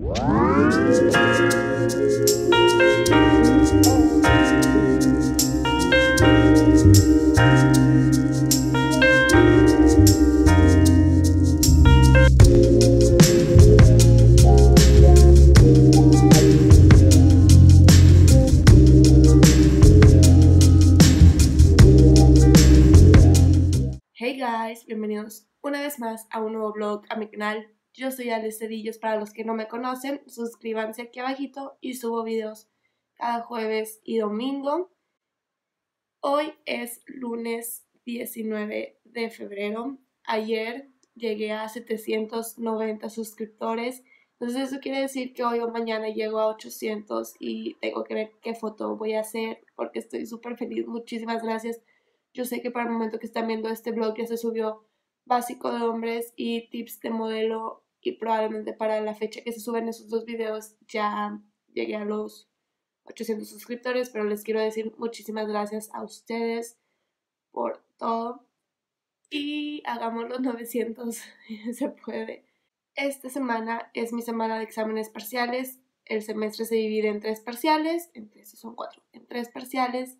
Hey guys, bienvenidos una vez más a un nuevo vlog a mi canal. Yo soy Ale Cedillos, para los que no me conocen, suscríbanse aquí abajito y subo videos cada jueves y domingo. Hoy es lunes 19 de febrero. Ayer llegué a 790 suscriptores. Entonces eso quiere decir que hoy o mañana llego a 800 y tengo que ver qué foto voy a hacer porque estoy súper feliz. Muchísimas gracias. Yo sé que para el momento que están viendo este vlog ya se subió básico de hombres y tips de modelo, y probablemente para la fecha que se suben esos dos videos ya llegué a los 800 suscriptores, pero les quiero decir muchísimas gracias a ustedes por todo y hagamos los 900 se puede. Esta semana es mi semana de exámenes parciales. El semestre se divide en 3 parciales, entonces son 4, en 3 parciales,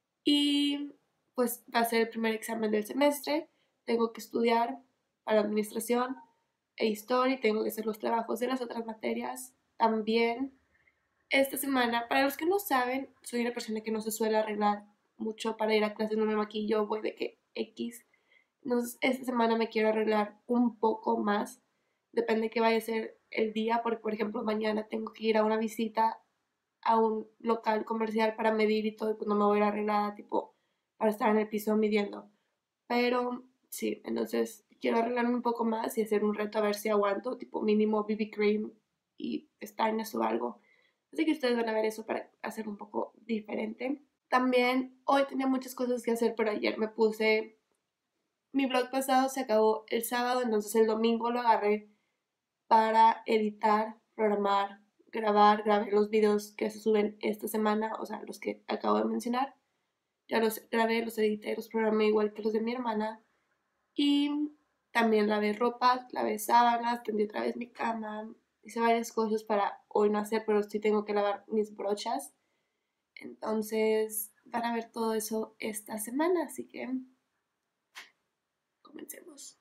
y pues va a ser el primer examen del semestre. Tengo que estudiar para administración e historia y tengo que hacer los trabajos de las otras materias también. Esta semana, para los que no saben, soy una persona que no se suele arreglar mucho para ir a clases, no me maquillo, voy de que X. Entonces esta semana me quiero arreglar un poco más, depende de qué vaya a ser el día, porque por ejemplo mañana tengo que ir a una visita a un local comercial para medir y todo, y pues no me voy a ir arreglada tipo para estar en el piso midiendo. Pero sí, entonces quiero arreglarme un poco más y hacer un reto a ver si aguanto, tipo mínimo BB cream y pestañas o algo. Así que ustedes van a ver eso para hacer un poco diferente. También hoy tenía muchas cosas que hacer, pero ayer me puse... Mi vlog pasado se acabó el sábado, entonces el domingo lo agarré para editar, programar, grabé los videos que se suben esta semana, o sea, los que acabo de mencionar. Ya los grabé, los edité, los programé igual que los de mi hermana. Y también lavé ropa, lavé sábanas, tendí otra vez mi cama. Hice varias cosas para hoy no hacer, pero sí tengo que lavar mis brochas. Entonces van a ver todo eso esta semana, así que comencemos.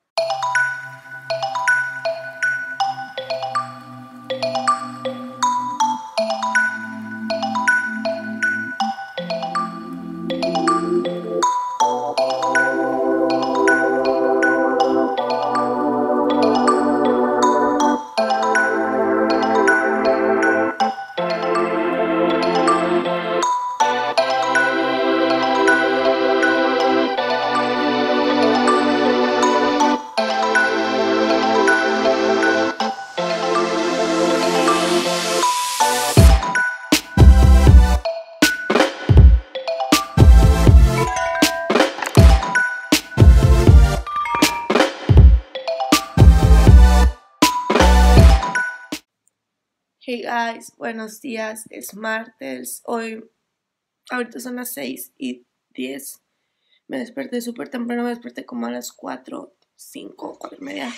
Hey guys, buenos días, es martes, ahorita son las 6:10, me desperté súper temprano, me desperté como a las 4:05, 4:30.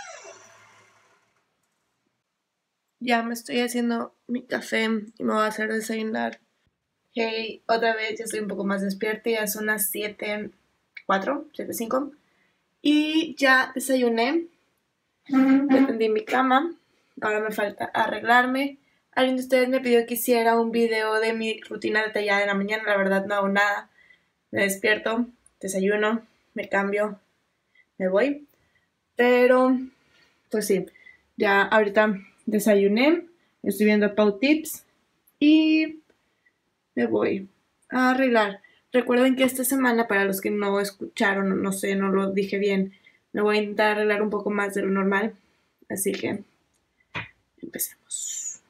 Ya me estoy haciendo mi café y me voy a hacer desayunar. Hey, otra vez ya estoy un poco más despierta, ya son las 7:04, 7:05 y ya desayuné, ya tendí mi cama. Ahora me falta arreglarme. Alguien de ustedes me pidió que hiciera un video de mi rutina detallada en la mañana. La verdad no hago nada. Me despierto, desayuno, me cambio, me voy. Pero, pues sí, ya ahorita desayuné, estoy viendo Pau Tips y me voy a arreglar. Recuerden que esta semana, para los que no escucharon, no sé, no lo dije bien, me voy a intentar arreglar un poco más de lo normal. Así que empecemos.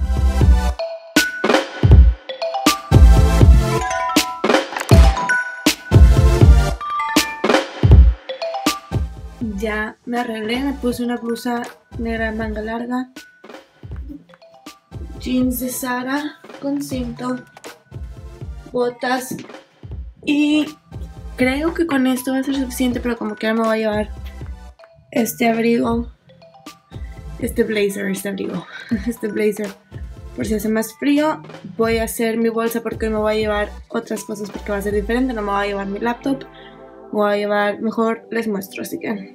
Ya me arreglé, me puse una blusa negra de manga larga, jeans de Zara con cinto, botas, y creo que con esto va a ser suficiente, pero como que ahora me voy a llevar este abrigo, este blazer, este abrigo. este blazer por si hace más frío. Voy a hacer mi bolsa porque me voy a llevar otras cosas porque va a ser diferente. No me voy a llevar mi laptop, me voy a llevar, mejor les muestro, así que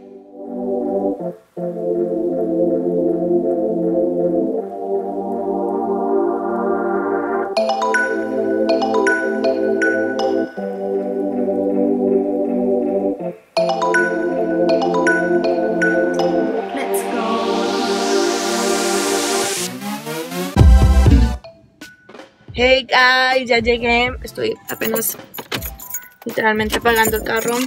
hey guys, ya llegué. Estoy apenas literalmente apagando el carro.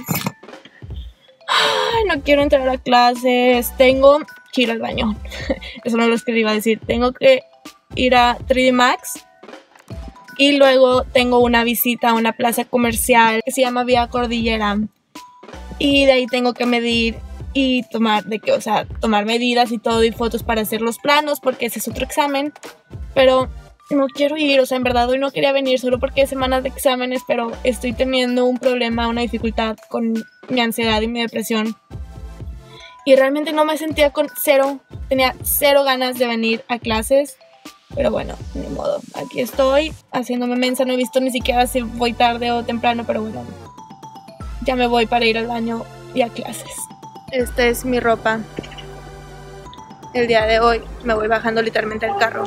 Ay, no quiero entrar a clases. Tengo que ir al baño. Eso no es lo que le iba a decir. Tengo que ir a 3D Max. Y luego tengo una visita a una plaza comercial que se llama Vía Cordillera. Y de ahí tengo que medir y tomar medidas y todo y fotos para hacer los planos, porque ese es otro examen. Pero no quiero ir, o sea, en verdad hoy no quería venir solo porque es semanas de exámenes, pero estoy teniendo un problema, una dificultad con mi ansiedad y mi depresión. Y realmente no me sentía tenía cero ganas de venir a clases. Pero bueno, ni modo, aquí estoy haciéndome mensa, no he visto ni siquiera si voy tarde o temprano, pero bueno, ya me voy para ir al baño y a clases. Esta es mi ropa. El día de hoy me voy bajando literalmente al carro.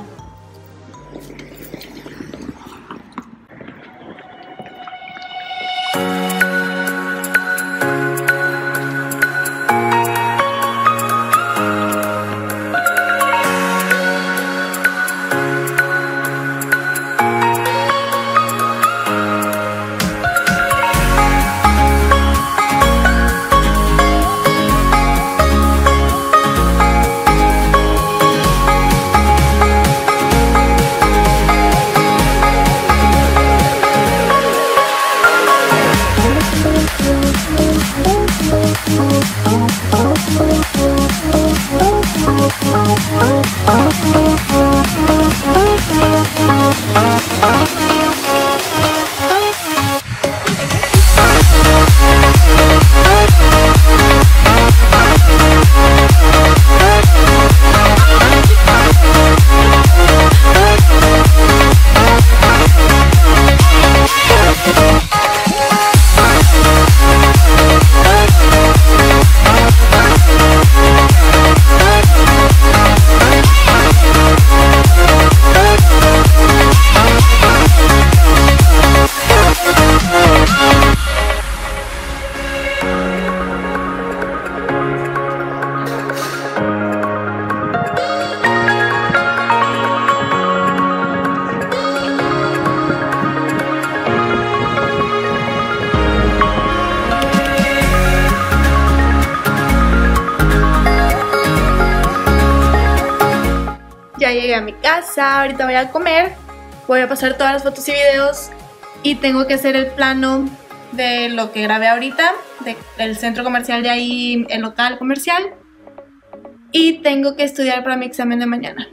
Ya llegué a mi casa, ahorita voy a comer, voy a pasar todas las fotos y videos y tengo que hacer el plano de lo que grabé ahorita, del centro comercial de ahí, el local comercial, y tengo que estudiar para mi examen de mañana.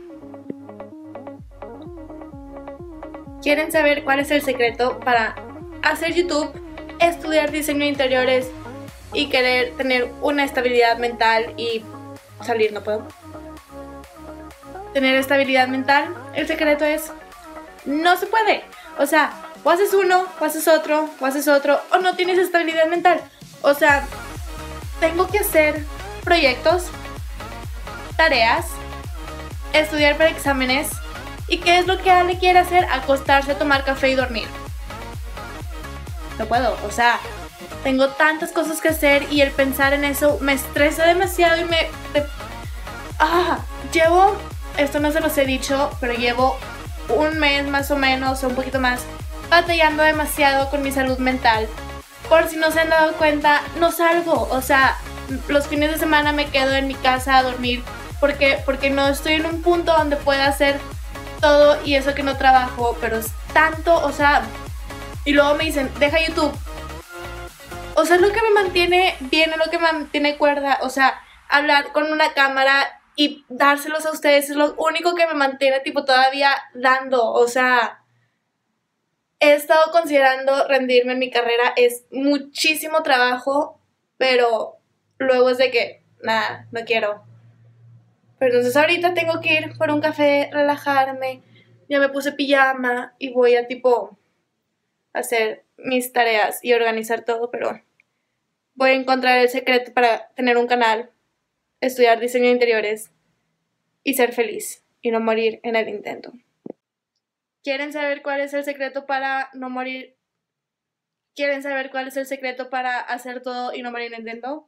¿Quieren saber cuál es el secreto para hacer YouTube, estudiar diseño de interiores y querer tener una estabilidad mental y salir? No puedo. Tener estabilidad mental, el secreto es, no se puede. O sea, o haces uno, o haces otro, o no tienes estabilidad mental. O sea, tengo que hacer proyectos, tareas, estudiar para exámenes. ¿Y qué es lo que Ale quiere hacer? Acostarse, tomar café y dormir. No puedo, o sea, tengo tantas cosas que hacer y el pensar en eso me estresa demasiado y llevo... Esto no se los he dicho, pero llevo un mes más o menos, o un poquito más, batallando demasiado con mi salud mental. Por si no se han dado cuenta, no salgo. O sea, los fines de semana me quedo en mi casa a dormir porque no estoy en un punto donde pueda hacer todo y eso que no trabajo, pero es tanto, o sea, y luego me dicen, deja YouTube. O sea, es lo que me mantiene bien, es lo que me mantiene cuerda. O sea, hablar con una cámara y dárselos a ustedes es lo único que me mantiene tipo todavía dando. O sea, he estado considerando rendirme en mi carrera, es muchísimo trabajo, pero luego es de que, nada, no quiero. Pero entonces ahorita tengo que ir por un café, relajarme. Ya me puse pijama y voy a tipo hacer mis tareas y organizar todo, pero voy a encontrar el secreto para tener un canal, estudiar diseño de interiores y ser feliz y no morir en el intento. ¿Quieren saber cuál es el secreto para no morir? ¿Quieren saber cuál es el secreto para hacer todo y no morir en el intento?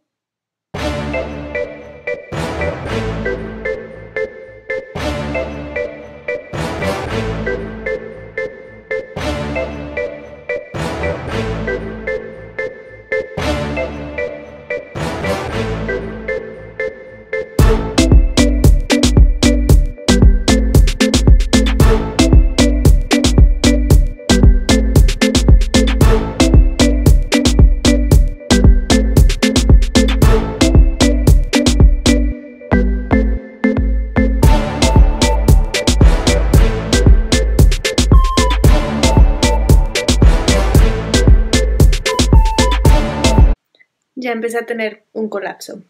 Ya empecé a tener un colapso.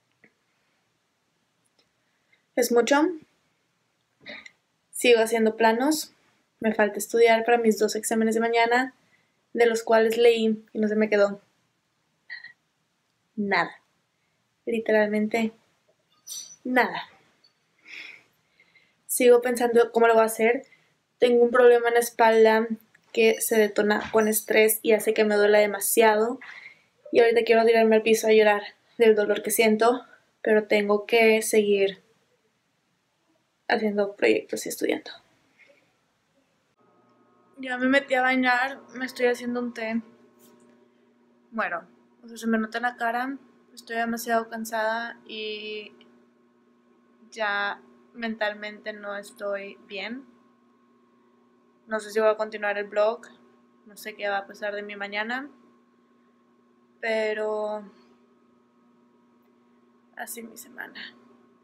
¿Es mucho? Sigo haciendo planos. Me falta estudiar para mis 2 exámenes de mañana, de los cuales leí y no se me quedó nada. Literalmente nada. Sigo pensando cómo lo voy a hacer. Tengo un problema en la espalda que se detona con estrés y hace que me duela demasiado. Y ahorita quiero tirarme al piso a llorar del dolor que siento, pero tengo que seguir haciendo proyectos y estudiando. Ya me metí a bañar, me estoy haciendo un té. Bueno, o sea, se me nota en la cara, estoy demasiado cansada y ya mentalmente no estoy bien. No sé si voy a continuar el blog, no sé qué va a pasar de mi mañana, pero así mi semana.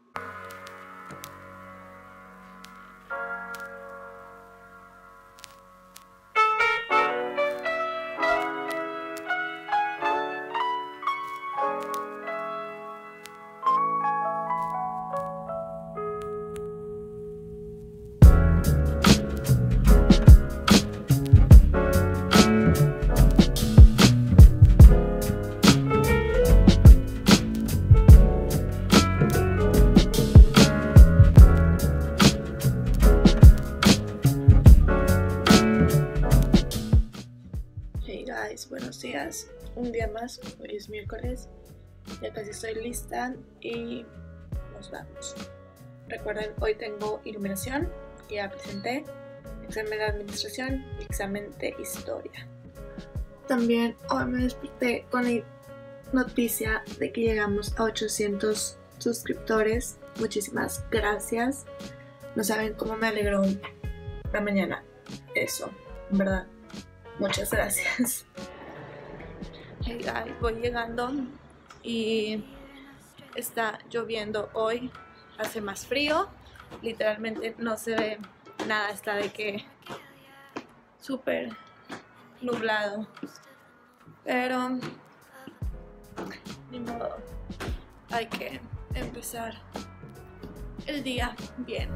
Hey guys, buenos días. Un día más, hoy es miércoles. Ya casi estoy lista y nos vamos. Recuerden, hoy tengo iluminación, ya presenté, examen de administración y examen de historia. También hoy me desperté con la noticia de que llegamos a 800 suscriptores. Muchísimas gracias. No saben cómo me alegró la mañana eso, en verdad. Muchas gracias. Hey guys, voy llegando y está lloviendo hoy. Hace más frío. Literalmente no se ve nada. Está de que súper nublado. Pero ni modo. Hay que empezar el día bien.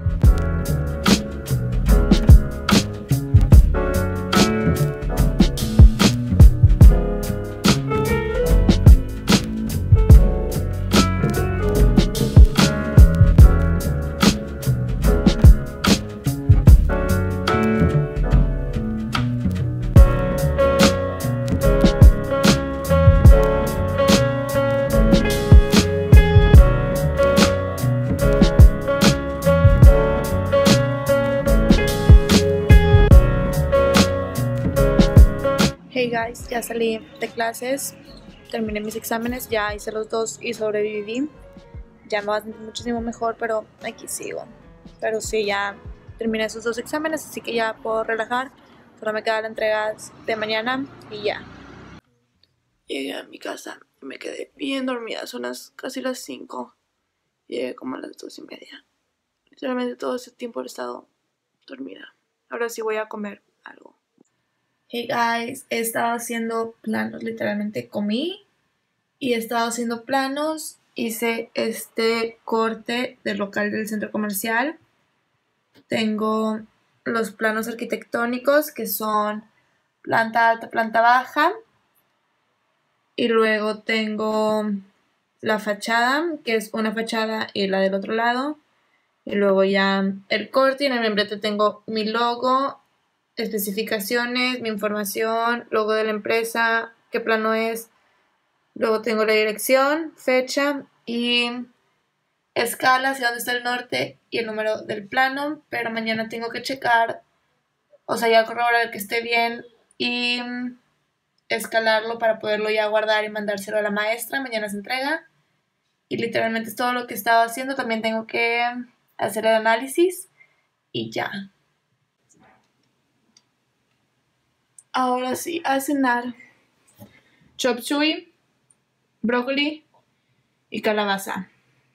Hey guys, ya salí de clases, terminé mis exámenes, ya hice los 2 y sobreviví. Ya me va a sentir muchísimo mejor, pero aquí sigo. Pero sí, ya terminé esos 2 exámenes, así que ya puedo relajar. Solo me queda la entrega de mañana y ya. Llegué a mi casa y me quedé bien dormida, son casi las 5. Llegué como a las 2:30. Literalmente todo ese tiempo he estado dormida. Ahora sí voy a comer algo. Hey guys, he estado haciendo planos, literalmente comí y he estado haciendo planos hice este corte del local del centro comercial. Tengo los planos arquitectónicos que son planta alta, planta baja. Y luego tengo la fachada, que es una fachada y la del otro lado. Y luego ya el corte, y en el membrete tengo mi logo, especificaciones, mi información, logo de la empresa, qué plano es. Luego tengo la dirección, fecha y escala hacia dónde está el norte y el número del plano. Pero mañana tengo que checar, o sea, ya corroborar que esté bien y escalarlo para poderlo ya guardar y mandárselo a la maestra. Mañana se entrega. Y literalmente es todo lo que he estado haciendo. También tengo que hacer el análisis y ya. Ahora sí, a cenar. Chop suey, brócoli y calabaza.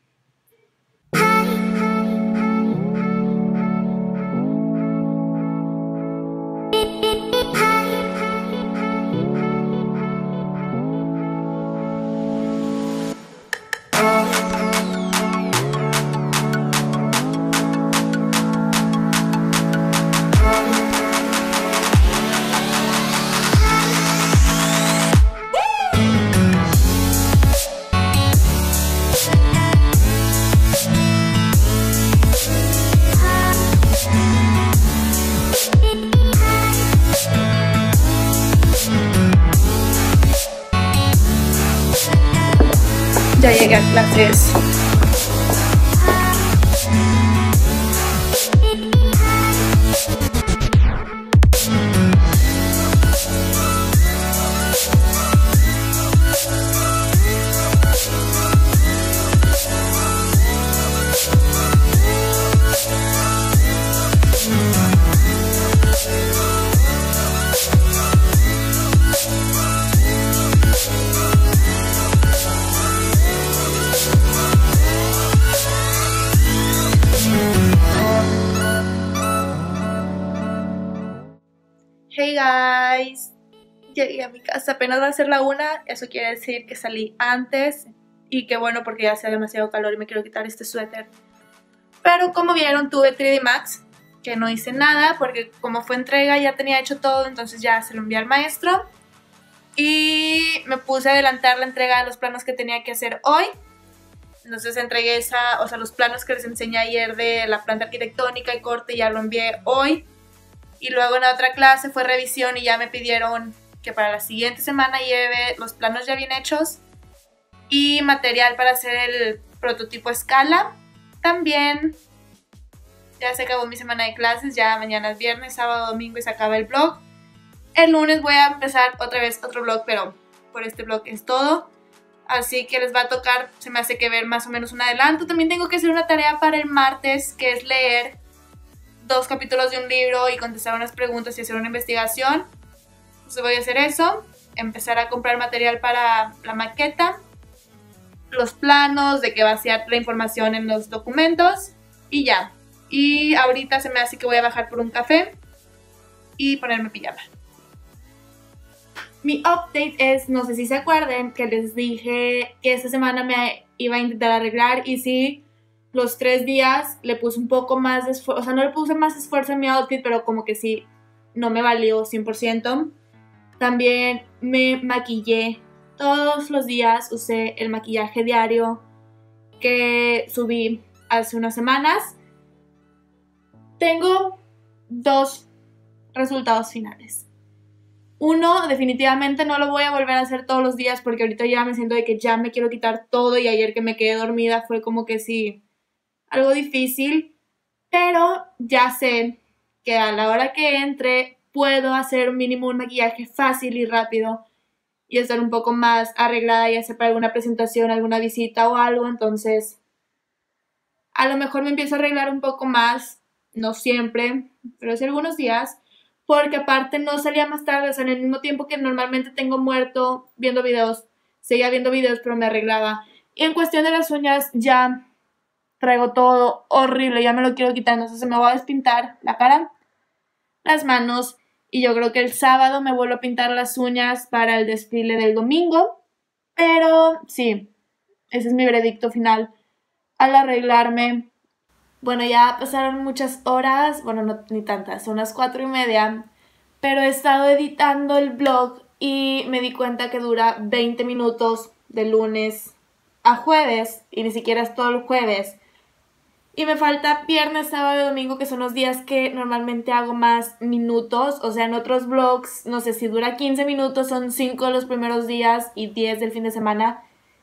Ya llegué a clases. Hey guys, llegué a mi casa, apenas va a ser la 1, eso quiere decir que salí antes y que bueno porque ya hacía demasiado calor y me quiero quitar este suéter. Pero como vieron tuve 3D Max, que no hice nada porque como fue entrega ya tenía hecho todo, entonces ya se lo envié al maestro. Y me puse a adelantar la entrega de los planos que tenía que hacer hoy. Entonces entregué los planos que les enseñé ayer de la planta arquitectónica y corte ya lo envié hoy. Y luego en la otra clase fue revisión y ya me pidieron que para la siguiente semana lleve los planos ya bien hechos y material para hacer el prototipo a escala. También ya se acabó mi semana de clases, ya mañana es viernes, sábado, domingo y se acaba el vlog. El lunes voy a empezar otra vez otro vlog, pero por este vlog es todo. Así que les va a tocar, se me hace que ver más o menos un adelanto. También tengo que hacer una tarea para el martes, que es leer 2 capítulos de un libro y contestar unas preguntas y hacer una investigación. Entonces voy a hacer eso, empezar a comprar material para la maqueta, los planos, de que vaciar la información en los documentos y ya. Y ahorita se me hace que voy a bajar por un café y ponerme pijama. Mi update es, no sé si se acuerdan, que les dije que esta semana me iba a intentar arreglar y sí, los 3 días le puse un poco más de esfuerzo, o sea, no le puse más esfuerzo en mi outfit, pero como que sí, no me valió 100%. También me maquillé todos los días, usé el maquillaje diario que subí hace unas semanas. Tengo 2 resultados finales. Uno, definitivamente no lo voy a volver a hacer todos los días porque ahorita ya me siento de que ya me quiero quitar todo y ayer que me quedé dormida fue como que sí, algo difícil, pero ya sé que a la hora que entre puedo hacer mínimo un maquillaje fácil y rápido y estar un poco más arreglada ya sea para alguna presentación, alguna visita o algo, entonces a lo mejor me empiezo a arreglar un poco más, no siempre, pero sí algunos días, porque aparte no salía más tarde, o sea, en el mismo tiempo que normalmente tengo muerto viendo videos, seguía viendo videos pero me arreglaba. Y en cuestión de las uñas ya traigo todo horrible, ya me lo quiero quitar, entonces se me va a despintar la cara, las manos y yo creo que el sábado me vuelvo a pintar las uñas para el desfile del domingo, pero sí, Ese es mi veredicto final al arreglarme. Bueno, ya pasaron muchas horas, bueno, no ni tantas, son las 4:30, pero he estado editando el vlog y me di cuenta que dura 20 minutos de lunes a jueves y ni siquiera es todo el jueves. Y me falta viernes, sábado y domingo, que son los días que normalmente hago más minutos. O sea, en otros vlogs, no sé, si dura 15 minutos, son 5 los primeros días y 10 del fin de semana.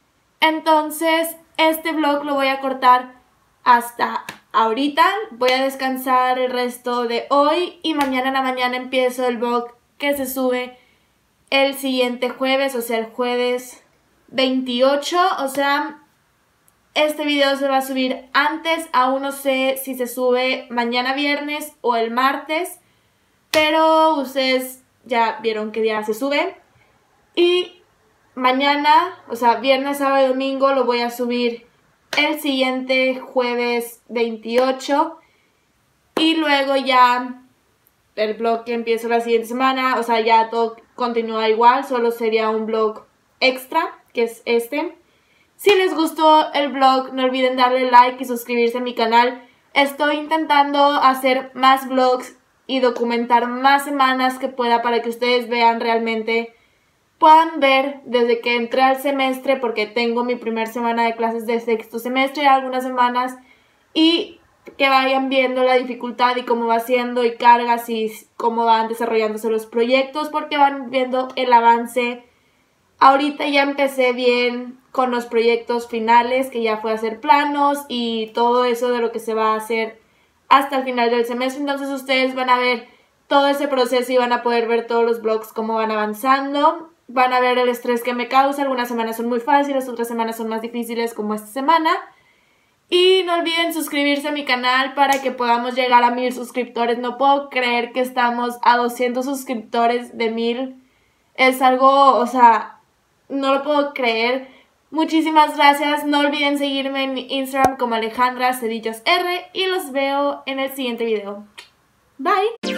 Entonces, este vlog lo voy a cortar hasta ahorita. Voy a descansar el resto de hoy y mañana en la mañana empiezo el vlog que se sube el siguiente jueves, o sea, el jueves 28, o sea, este video se va a subir antes, aún no sé si se sube mañana viernes o el martes, pero ustedes ya vieron qué día se sube. Y mañana, o sea, viernes, sábado y domingo lo voy a subir el siguiente jueves 28. Y luego ya el vlog que empiezo la siguiente semana, o sea, ya todo continúa igual, solo sería un vlog extra, que es este. Si les gustó el vlog, no olviden darle like y suscribirse a mi canal. Estoy intentando hacer más vlogs y documentar más semanas que pueda para que ustedes vean realmente, puedan ver desde que entré al semestre, porque tengo mi primera semana de clases de sexto semestre, algunas semanas, y que vayan viendo la dificultad y cómo va siendo y cargas y cómo van desarrollándose los proyectos, porque van viendo el avance. Ahorita ya empecé bien con los proyectos finales, que ya fue a hacer planos y todo eso de lo que se va a hacer hasta el final del semestre. Entonces ustedes van a ver todo ese proceso y van a poder ver todos los vlogs cómo van avanzando. Van a ver el estrés que me causa. Algunas semanas son muy fáciles, otras semanas son más difíciles, como esta semana. Y no olviden suscribirse a mi canal para que podamos llegar a 1000 suscriptores. No puedo creer que estamos a 200 suscriptores de 1000. Es algo, o sea, no lo puedo creer. Muchísimas gracias. No olviden seguirme en mi Instagram como Alejandra Cedillos R y los veo en el siguiente video. Bye.